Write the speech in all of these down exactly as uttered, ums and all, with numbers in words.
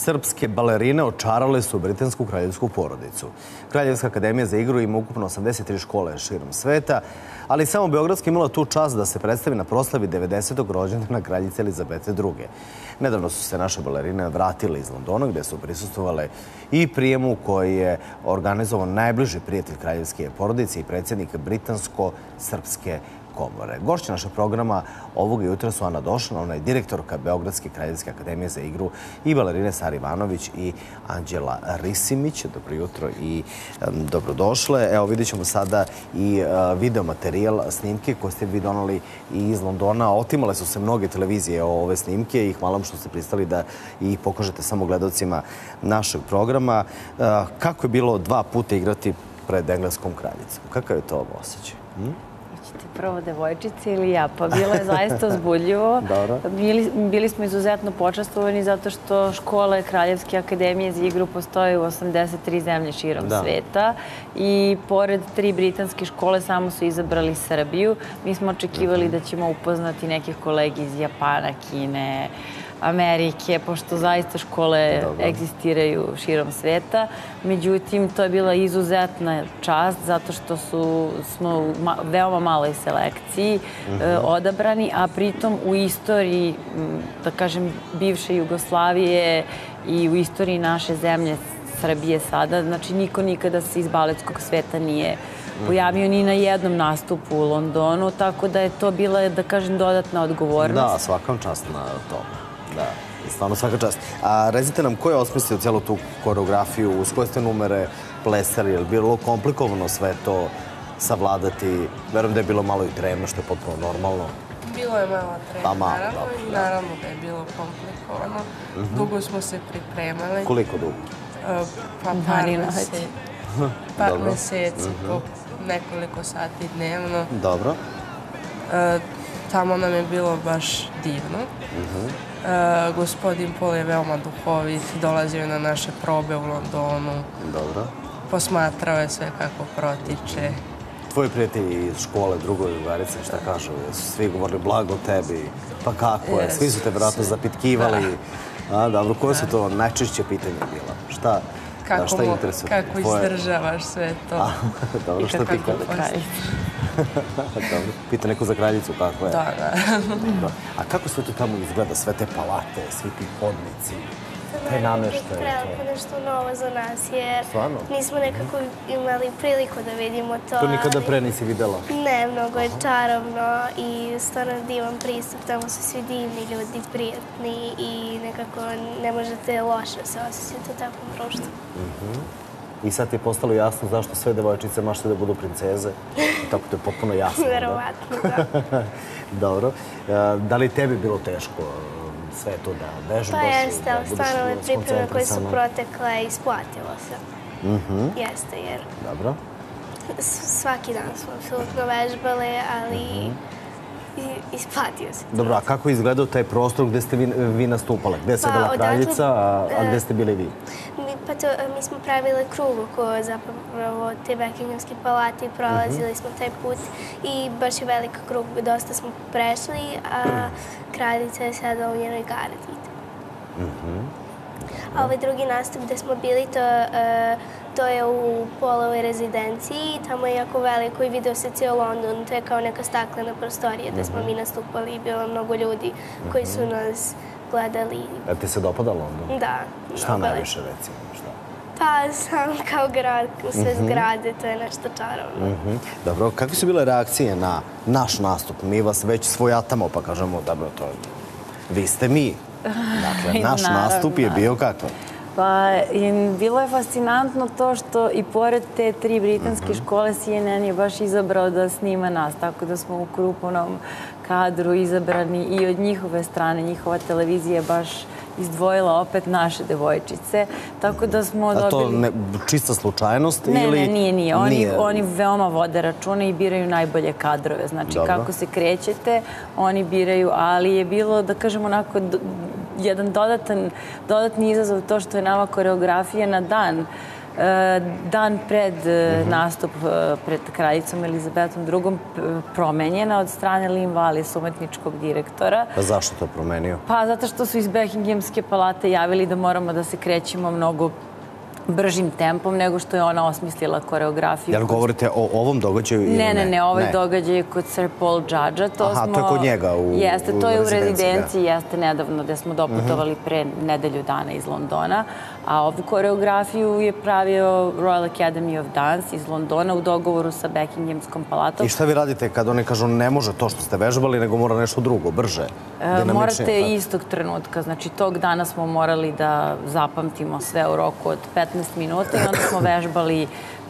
Srpske balerine očarale su britansku kraljevsku porodicu. Kraljevska akademija za igru ima ukupno osamdeset tri škole širom sveta, ali samo Beogradska imala tu čast da se predstavi na proslavi devedesetog rođendana kraljice Elizabete druge. Nedavno su se naše balerine vratile iz Londona, gde su prisustvovale i prijemu koji je organizovan najbliži prijatelj kraljevske porodice i predsjednik Britansko-srpske komore. Gošća našeg programa ovog jutra su Ana Došan, ona je direktorka Beogradske kraljevske akademije za igru, i balerine Sara Ivanović i Anđela Risimić. Dobro jutro i dobrodošle. Evo, vidjet ćemo sada i video materijal, snimke koje ste vi donali i iz Londona. Otimale su se mnoge televizije o ove snimke i hvala vam što ste pristali da ih pokažete samo gledalcima našeg programa. Kako je bilo dva puta igrati pred engleskom kraljicom? Kakav je to osjećaj? Prvo devojčice ili ja, pa bilo je zaista uzbudljivo. Bili, bili smo izuzetno počastvovani zato što škole Kraljevske akademije za igru postoje u osamdeset tri zemlje širom da. sveta i pored tri britanske škole samo su izabrali Srbiju. Mi smo očekivali da ćemo upoznati neke kolege iz Japana, Kine, Amerike, pošto zaista škole Dobar. egzistiraju širom sveta. Međutim, to je bila izuzetna čast zato što su, smo u ma, veoma maloj selekciji uh-huh. e, odabrani, a pritom u istoriji, da kažem, bivše Jugoslavije i u istoriji naše zemlje Srbije sada, znači niko nikada se iz baletskog sveta nije pojavio ni na jednom nastupu u Londonu, tako da je to bila, da kažem, dodatna odgovornost. Da, svakam čast na tome. Da, stvarno svaka čast. A recite nam, ko je osmislio cijelu tu koreografiju, uz koje ste numere plesali, je li bilo komplikovano sve to savladati? Verujem da je bilo malo i trema, što je potpuno normalno. Bilo je malo trema, naravno, i naravno da je bilo komplikovano. Dugo smo se pripremali. Koliko dugo? Pa par meseci. Par meseci, po nekoliko sati dnevno. Dobro. Tamo nam je bilo baš divno. Uh, gospodin Pol je veoma duhovit, dolazio je na naše probe u Londonu. Dobro. Posmatrao je sve kako protiče. Tvoji prijatelji iz škole, drugoj drugarice, šta kažu? Su svi govorili blago tebi? Pa kako je? Svi su te vjerojatno zapitkivali. A, dobro, koje su to najčešće pitanja bila? Šta, kako, šta interesuje? Kako izdržavaš sve to? A, dobro, šta ti kada? Dobro. Pita neko za kraljicu kako je. Da, da. A kako sve to tamo izgleda? Sve te palate, svi ti hodnici, taj namještaj? Prelepo nešto novo za nas, jer Stvarno? nismo nekako imali priliku da vidimo to. To nikada pre nisi videla? Ne, mnogo je čarovno i stvarno divan pristup. Tamo su svi divni ljudi, prijatni i nekako ne možete loše se osjećati u takvom društvu. I sad ti je postalo jasno zašto sve devojčice mašte da budu princeze. Tako to je potpuno jasno. Verovatno, da. Dobro. Da li tebi bilo teško sve to da vežbaš? Pa jeste, ali stvarno ove pripreme koje su protekle, isplatilo se. Jeste, jer svaki dan smo apsolutno vežbale, ali isplatio se. Dobro, a kako je izgledao taj prostor gde ste vi nastupale? Gde je sedela kraljica, a gde ste bili vi? Pa to, mi smo pravili krug oko zapravo te Bekinghamske palate i prolazili smo taj put i baš je veliki krug, dosta smo prešli, a kraljica je sedala u njenoj gardi. A ovaj drugi nastup gde smo bili, to, to je u Polovoj rezidenciji, tamo je jako veliko i video se cijel London, to je kao neka staklena prostorija gde smo mi nastupali i bilo mnogo ljudi koji su nas gledali. A ti se dopada London? Da. Šta najviše, recimo? Pa sam kao grad, sve zgrade, to je nešto čarovno. Dobro, kakve su bile reakcije na naš nastup? Mi vas već svojatamo, pa kažemo, dobro, to vi ste mi. Dakle, naš nastup je bio kakav? Pa, bilo je fascinantno to što i pored te tri britanske škole C N N je baš izabrao da snima nas, tako da smo u krupnom kadru izabrani i od njihove strane. Njihova televizija je baš izdvojila opet naše devojčice, tako da smo dobili... A to čista slučajnost ili... Ne, ne, nije, nije. Oni veoma vode račune i biraju najbolje kadrove. Znači, kako se krećete, oni biraju, ali je bilo, da kažemo, onako, jedan dodatni izazov to što je nama koreografija na dan dan pred nastup pred kraljicom Elizabetom drugom promenjena od strane Lynn Wallis, umetničkog direktora. A zašto to promenio? Pa zato što su iz Buckinghamske palate javili da moramo da se krećemo mnogo bržim tempom nego što je ona osmislila koreografiju. Jel govorite o ovom događaju ili ne? Ne, ne, ne, ovaj događaj je kod Sir Paul Judge-a. Aha, to je kod njega u rezidenciji. Jeste, to je u rezidenciji, jeste nedavno gde smo doputovali pre nedelju dana iz Londona. A ovu koreografiju je pravio Royal Academy of Dance iz Londona u dogovoru sa Buckinghamskom palatom. I šta vi radite kad oni kažu ne može to što ste vežbali, nego mora nešto drugo, brže, dinamičnije? Morate istog trenutka. Znači, tog dana smo morali da zapamtimo sve u roku od petnaest minuta i onda smo vežbali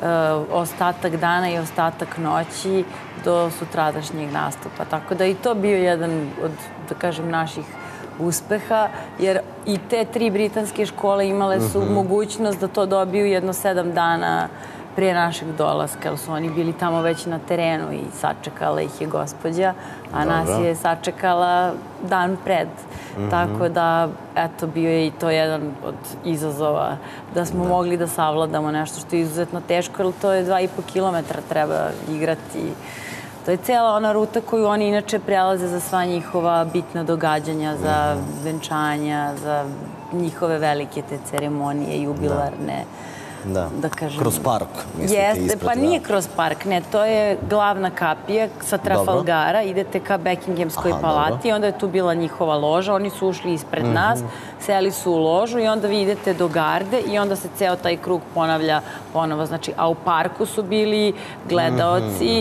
ostatak dana i ostatak noći do sutradašnjeg nastupa. Tako da i to bio jedan od, da kažem, naših uspeha, jer i te tri britanske škole imale su mogućnost da to dobiju jedno sedam dana prije našeg dolaska, jer su oni bili tamo već na terenu i sačekala ih je gospođa, a nas je sačekala dan pred. Tako da, eto, bio je i to jedan od izazova da smo mogli da savladamo nešto što je izuzetno teško, jer to je dva i po kilometra treba igrati. To je cijela ona ruta koju oni inače prelaze za sva njihova bitna događanja, za venčanja, za njihove velike te ceremonije, jubilarne. Da, kroz park, mislite, ispred. Jeste, pa nije kroz park, ne, to je glavna kapija sa Trafalgara, idete ka Buckinghamskoj palati, onda je tu bila njihova loža, oni su ušli ispred nas, seli su u ložu i onda vi idete do garde i onda se ceo taj krug ponavlja ponovo, znači, a u parku su bili gledaoci.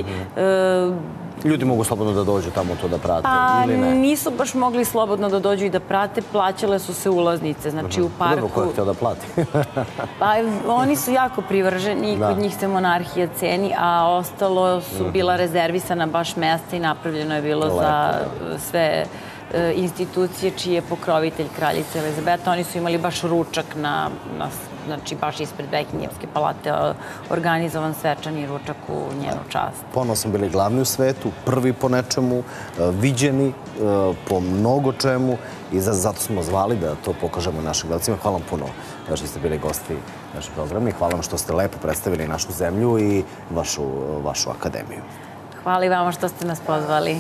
Ljudi mogu slobodno da dođu tamo to da prate, ili ne? Pa nisu baš mogli slobodno da dođu i da prate, plaćale su se ulaznice, znači u parku. Dobro, ko je htio da plati? Pa oni su jako privrženi i kod njih se monarhija ceni, a ostalo su bila rezervisana baš mesta i napravljeno je bilo za sve institucije čiji je pokrovitelj kraljica Elizabeta. Oni su imali baš ručak na, znači baš ispred Buckinghamske palate, organizovan svečani ručak u njenu čast. Ponovo smo bili glavni u svetu, prvi po nečemu, viđeni po mnogo čemu i zato smo zvali da to pokažemo našim gledalcima. Hvala vam puno što ste bili gosti našeg programa i hvala vam što ste lepo predstavili našu zemlju i vašu akademiju. Hvala i vama što ste nas pozvali.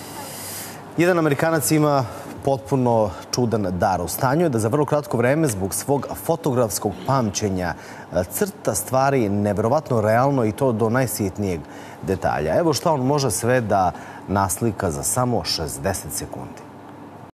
Jedan Amerikanac ima potpuno čudan dar. U stanju je da za vrlo kratko vreme zbog svog fotografskog pamćenja crta stvari neverovatno realno i to do najsitnijeg detalja. Evo šta on može sve da naslika za samo šezdeset sekundi.